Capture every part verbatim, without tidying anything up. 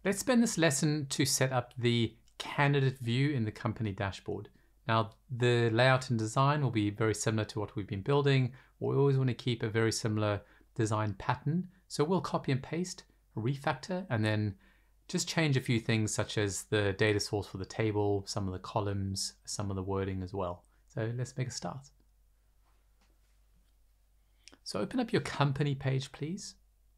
Let's spend this lesson to set up the candidate view in the company dashboard. Now, the layout and design will be very similar to what we've been building. We always want to keep a very similar design pattern. So we'll copy and paste, refactor, and then just change a few things such as the data source for the table, some of the columns, some of the wording as well. So let's make a start. So open up your company page, please.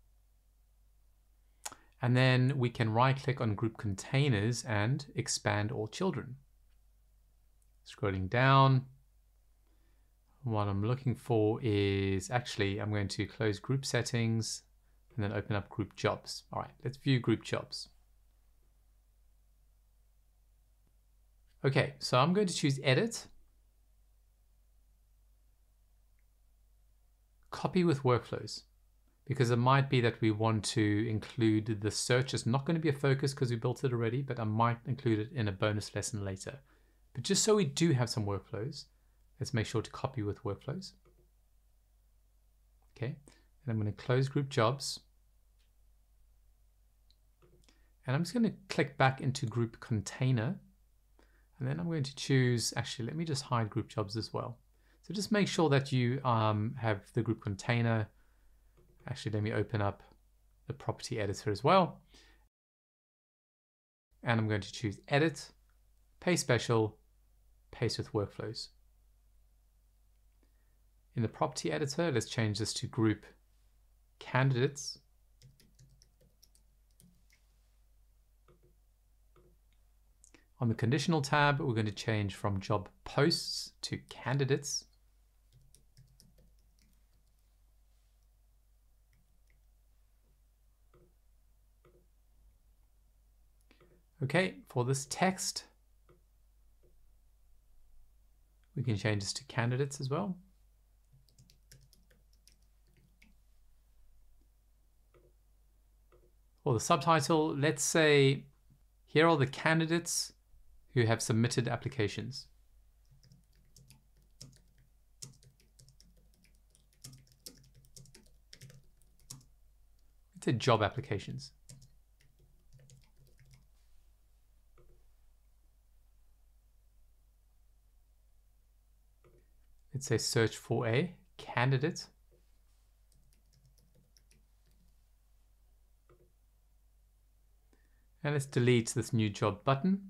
And then we can right click on group containers and expand all children. Scrolling down, what I'm looking for is actually, I'm going to close group settings and then open up group jobs. All right, let's view group jobs. Okay, so I'm going to choose edit, copy with workflows, because it might be that we want to include the search. It's not going to be a focus because we built it already, but I might include it in a bonus lesson later. But just so we do have some workflows, let's make sure to copy with workflows. Okay, and I'm going to close group jobs. And I'm just going to click back into group container. And then I'm going to choose, actually, let me just hide group jobs as well. So just make sure that you um, have the group container. Actually, let me open up the property editor as well. And I'm going to choose edit, paste special, paste with workflows. In the property editor, let's change this to group candidates. On the conditional tab, we're going to change from job posts to candidates. Okay, for this text, we can change this to candidates as well. For the subtitle, let's say, here are the candidates who have submitted applications. Let's say job applications. Let's say search for a candidate. And let's delete this new job button.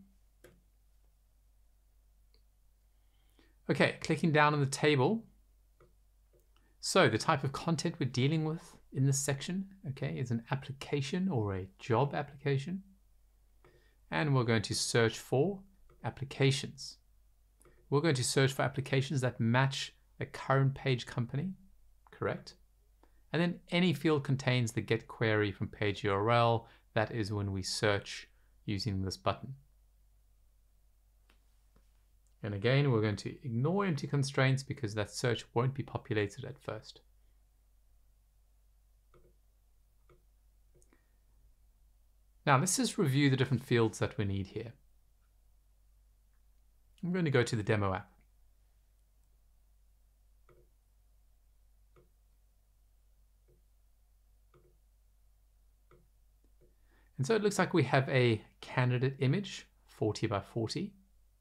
Okay, clicking down on the table. So the type of content we're dealing with in this section, okay, is an application or a job application. And we're going to search for applications. We're going to search for applications that match a current page company, correct? And then any field contains the get query from page U R L. That is when we search using this button. And again, we're going to ignore empty constraints because that search won't be populated at first. Now let's just review the different fields that we need here. I'm going to go to the demo app. And so it looks like we have a candidate image, forty by forty.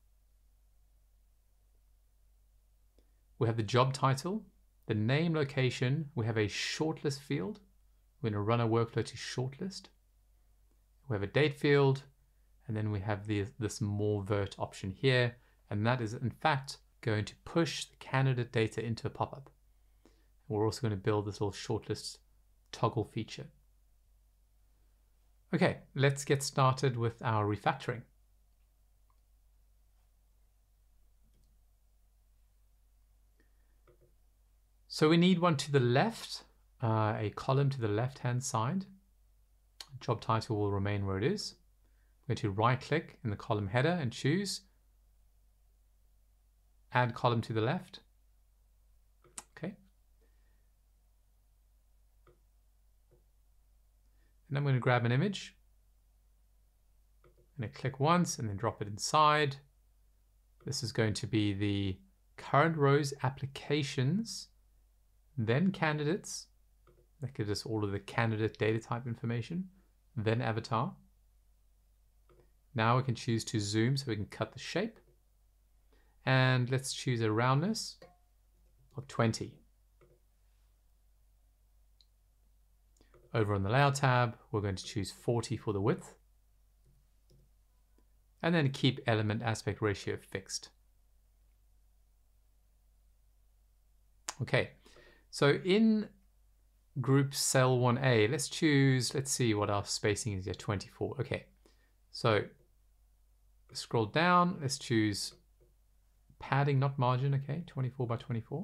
We have the job title, the name, location. We have a shortlist field. We're going to run a workflow to shortlist. We have a date field, and then we have the, this more vert option here. And that is in fact going to push the candidate data into a pop-up. We're also going to build this little shortlist toggle feature. Okay, let's get started with our refactoring. So we need one to the left, uh, a column to the left-hand side. Job title will remain where it is. I'm going to right-click in the column header and choose Add column to the left. Okay. And I'm going to grab an image. I'm going to click once and then drop it inside. This is going to be the current rows applications, then candidates. That gives us all of the candidate data type information, then avatar. Now we can choose to zoom so we can cut the shape. And let's choose a roundness of twenty. Over on the layout tab, we're going to choose forty for the width. And then keep element aspect ratio fixed. Okay, so in group cell one A, let's choose, let's see what our spacing is here, twenty-four. Okay, so scroll down, let's choose padding, not margin, okay, twenty-four by twenty-four.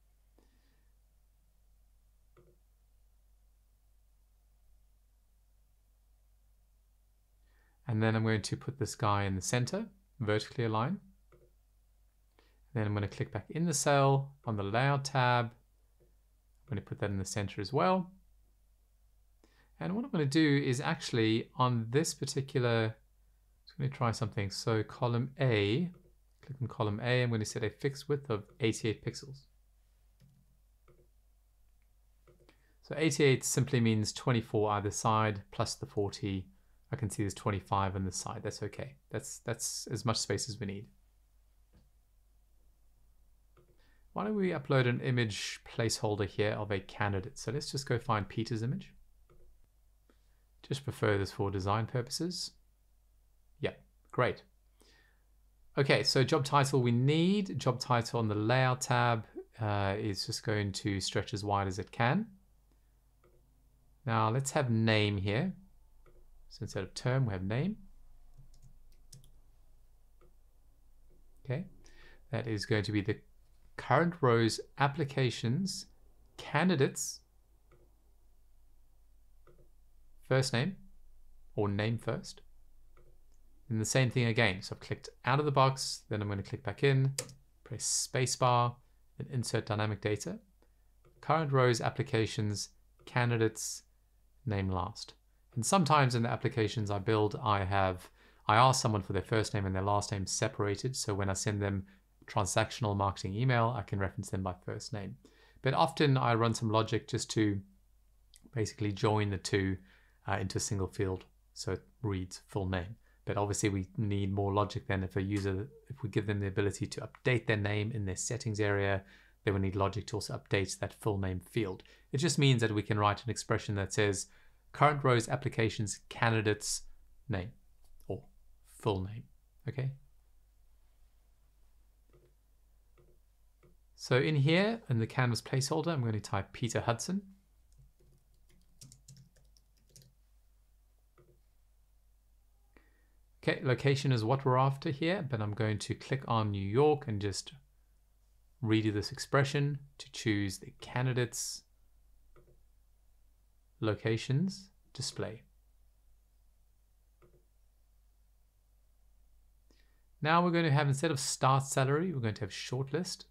And then I'm going to put this guy in the center, vertically aligned. Then I'm going to click back in the cell on the layout tab. I'm going to put that in the center as well. And what I'm going to do is actually on this particular, I'm going to try something. So column A, click on column A, I'm going to set a fixed width of eighty-eight pixels. So eighty-eight simply means twenty-four either side plus the forty. I can see there's twenty-five on this side. That's okay. That's, that's as much space as we need. Why don't we upload an image placeholder here of a candidate? So let's just go find Peter's image. Just prefer this for design purposes. Yeah, great. Okay, so job title we need. Job title on the layout tab uh, is just going to stretch as wide as it can. Now let's have name here. So instead of term, we have name. Okay, that is going to be the current rows, applications, candidates, first name, or name first. And the same thing again. So I've clicked out of the box, then I'm going to click back in, press spacebar, and insert dynamic data. Current rows, applications, candidates, name last. And sometimes in the applications I build, I have, I ask someone for their first name and their last name separated. So when I send them transactional marketing email, I can reference them by first name. But often I run some logic just to basically join the two uh, into a single field. So it reads full name. But obviously we need more logic than if a user, if we give them the ability to update their name in their settings area, they will need logic to also update that full name field. It just means that we can write an expression that says current rows, applications, candidates, name, or full name, okay? So in here, in the canvas placeholder, I'm going to type Peter Hudson. Okay, location is what we're after here, but I'm going to click on New York and just redo this expression to choose the candidates, locations, display. Now we're going to have, instead of start salary, we're going to have shortlist.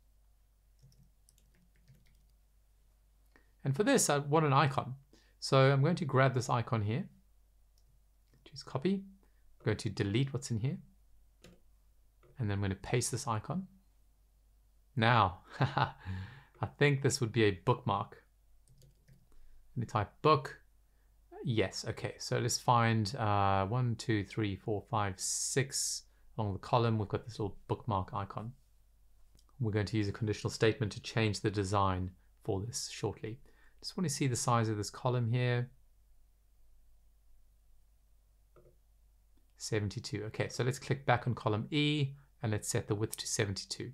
And for this, I want an icon. So I'm going to grab this icon here, choose copy. I'm going to delete what's in here. And then I'm going to paste this icon. Now, I think this would be a bookmark. Let me type book. Yes, okay. So let's find uh, one, two, three, four, five, six along the column. We've got this little bookmark icon. We're going to use a conditional statement to change the design for this shortly. Just want to see the size of this column here. seventy-two. Okay, so let's click back on column E and let's set the width to seventy-two.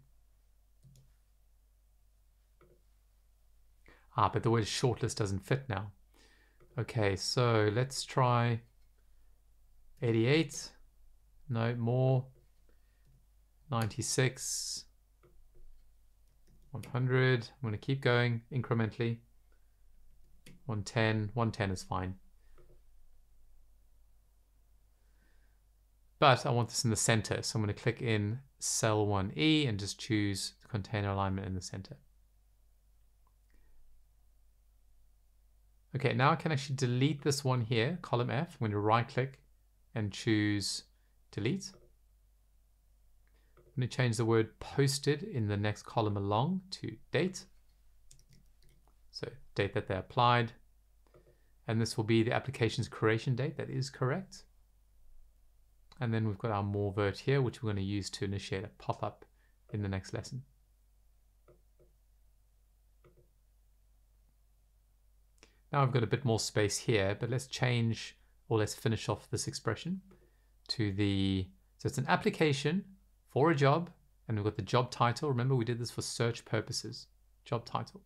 Ah, but the word shortlist doesn't fit now. Okay, so let's try eighty-eight. No, more. ninety-six. one hundred. I'm going to keep going incrementally. one ten. one ten is fine. But I want this in the center, so I'm going to click in cell one E and just choose the container alignment in the center. Okay, now I can actually delete this one here, column F. I'm going to right click and choose delete. I'm going to change the word posted in the next column along to date. So date that they applied. And this will be the application's creation date. That is correct. And then we've got our more vert here, which we're going to use to initiate a pop-up in the next lesson. Now I've got a bit more space here, but let's change, or let's finish off this expression to the, so it's an application for a job, and we've got the job title. Remember, we did this for search purposes, job title.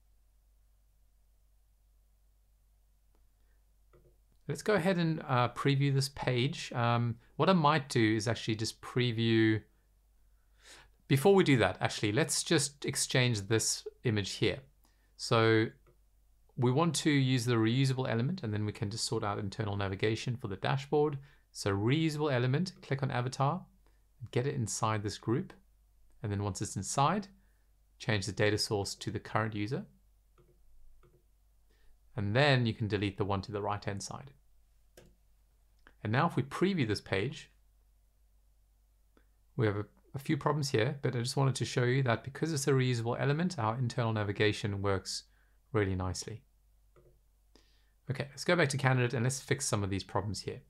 Let's go ahead and uh, preview this page. Um, what I might do is actually just preview, before we do that, actually, let's just exchange this image here. So we want to use the reusable element, and then we can just sort out internal navigation for the dashboard. So reusable element, click on avatar, get it inside this group. And then once it's inside, change the data source to the current user. And then you can delete the one to the right-hand side. And now if we preview this page, we have a, a few problems here, but I just wanted to show you that because it's a reusable element, our internal navigation works really nicely. Okay, let's go back to candidate and let's fix some of these problems here.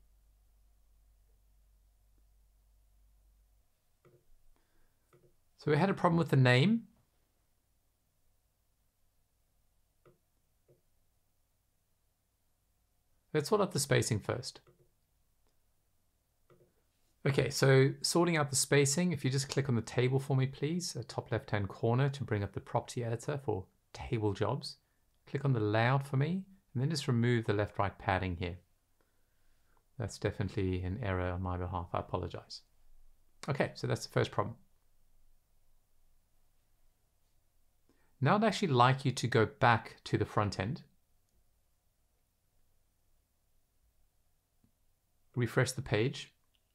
So we had a problem with the name. Let's sort out the spacing first. Okay, so sorting out the spacing, if you just click on the table for me, please, uh, top left-hand corner to bring up the property editor for table jobs. Click on the layout for me, and then just remove the left-right padding here. That's definitely an error on my behalf. I apologize. Okay, so that's the first problem. Now I'd actually like you to go back to the front end. Refresh the page.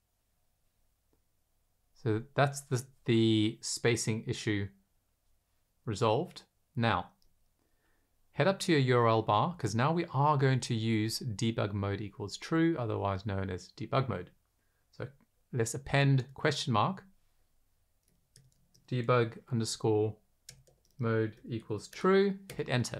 So that's the, the spacing issue resolved. Now, head up to your U R L bar, because now we are going to use debug mode equals true, otherwise known as debug mode. So let's append question mark, debug underscore mode equals true, hit enter.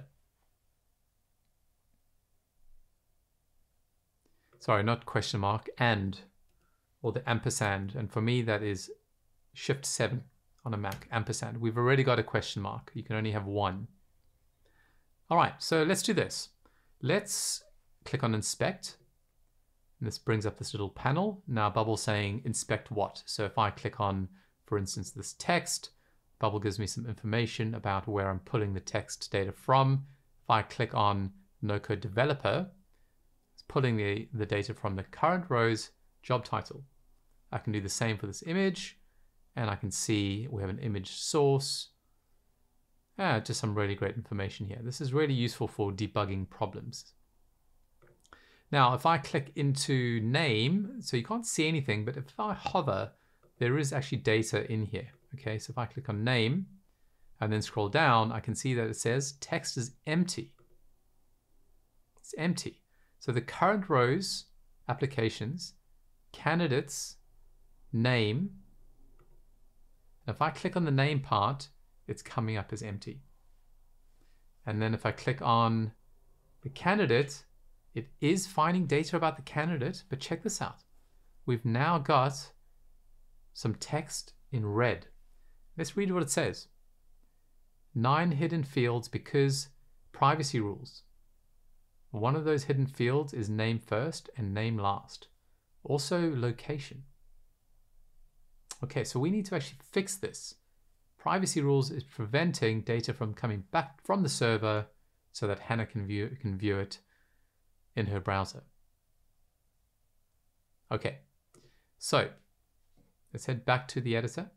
Sorry, not question mark, and, or the ampersand. And for me, that is shift seven on a Mac, ampersand. We've already got a question mark. You can only have one. All right, so let's do this. Let's click on inspect. And this brings up this little panel. Now Bubble saying inspect what? So if I click on, for instance, this text, Bubble gives me some information about where I'm pulling the text data from. If I click on no code developer, it's pulling the, the data from the current row's job title. I can do the same for this image, and I can see we have an image source. Ah, just some really great information here. This is really useful for debugging problems. Now, if I click into name, so you can't see anything, but if I hover, there is actually data in here. Okay, so if I click on name and then scroll down, I can see that it says text is empty. It's empty. So the current rows, applications, candidates, name. If I click on the name part, it's coming up as empty. And then if I click on the candidate, it is finding data about the candidate, but check this out. We've now got some text in red. Let's read what it says. Nine hidden fields because privacy rules. One of those hidden fields is name first and name last. Also location. Okay, so we need to actually fix this. Privacy rules is preventing data from coming back from the server so that Hannah can view, can view it in her browser. Okay, so let's head back to the editor.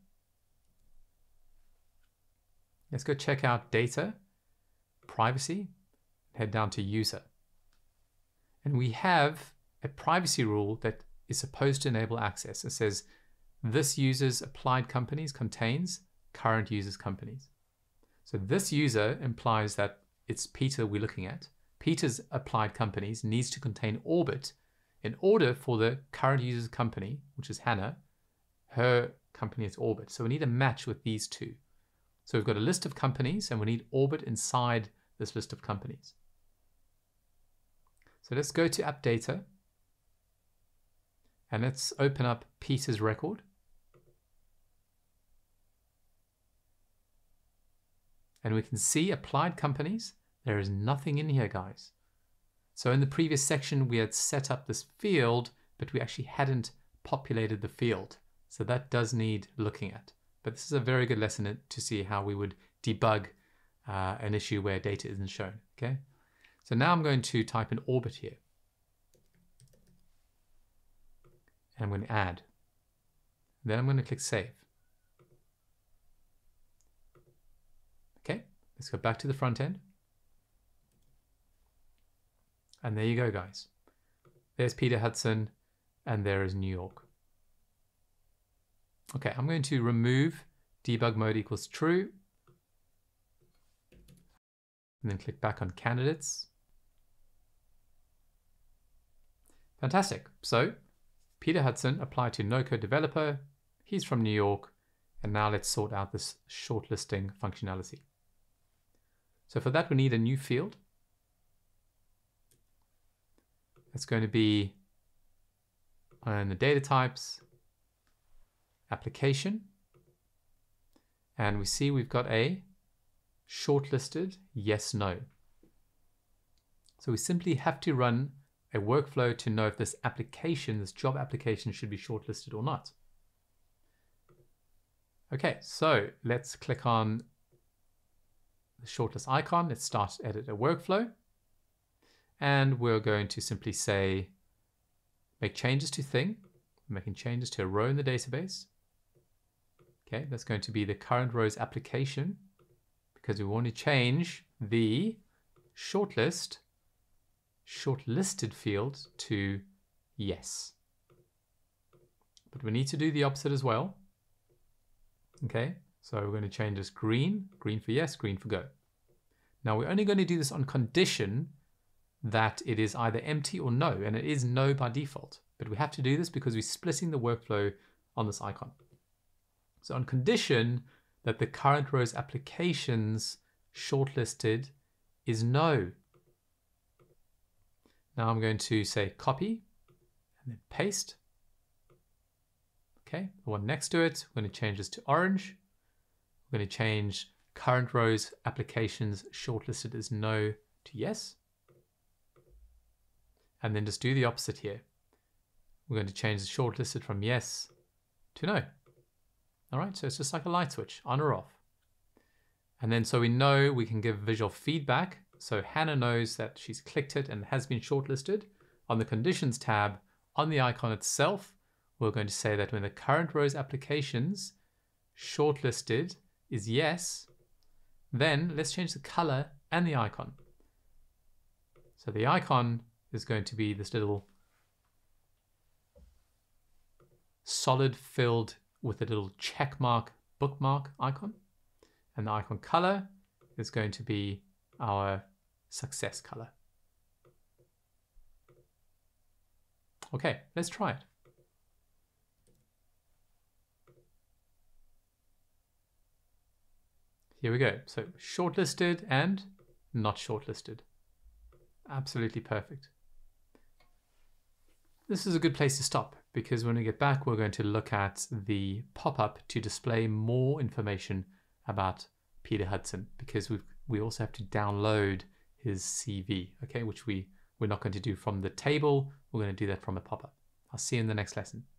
Let's go check out data, privacy, head down to user. And we have a privacy rule that is supposed to enable access. It says this user's applied companies contains current user's companies. So this user implies that it's Peter we're looking at. Peter's applied companies needs to contain Orbit in order for the current user's company, which is Hannah, her company is Orbit. So we need a match with these two. So we've got a list of companies and we need Orbit inside this list of companies. So let's go to app data And let's open up Peter's record. And we can see applied companies. There is nothing in here, guys. So in the previous section, we had set up this field, but we actually hadn't populated the field. So that does need looking at. But this is a very good lesson to see how we would debug uh, an issue where data isn't shown. Okay. So now I'm going to type in orbit here. And I'm going to add. Then I'm going to click save. Okay, let's go back to the front end. And there you go, guys. There's Peter Hudson, and there is New York. Okay, I'm going to remove debug mode equals true. And then click back on candidates. Fantastic. So Peter Hudson applied to no-code developer. He's from New York. And now let's sort out this shortlisting functionality. So for that, we need a new field. It's going to be on the data types, application. And we see we've got a shortlisted yes, no. So we simply have to run a workflow to know if this application, this job application, should be shortlisted or not. Okay, so let's click on the shortlist icon. Let's start to edit a workflow. And we're going to simply say, make changes to thing, making changes to a row in the database. Okay, that's going to be the current row's application because we want to change the shortlist, shortlisted field to yes. But we need to do the opposite as well. Okay, so we're going to change this green, green for yes, green for go. Now we're only going to do this on condition that it is either empty or no, and it is no by default. But we have to do this because we're splitting the workflow on this icon. So on condition that the current row's applications shortlisted is no. Now I'm going to say copy and then paste. Okay, the one next to it, we're going to change this to orange. We're going to change current row's applications shortlisted as no to yes. And then just do the opposite here. We're going to change the shortlisted from yes to no. All right, so it's just like a light switch, on or off. And then so we know we can give visual feedback. So Hannah knows that she's clicked it and has been shortlisted. On the conditions tab, on the icon itself, we're going to say that when the current row's applications shortlisted is yes, then let's change the color and the icon. So the icon is going to be this little solid filled with a little check mark bookmark icon. And the icon color is going to be our success color. Okay, let's try it. Here we go. So shortlisted and not shortlisted. Absolutely perfect. This is a good place to stop because when we get back, we're going to look at the pop-up to display more information about Peter Hudson because we we also have to download his C V, okay, which we, we're not going to do from the table. We're going to do that from a pop-up. I'll see you in the next lesson.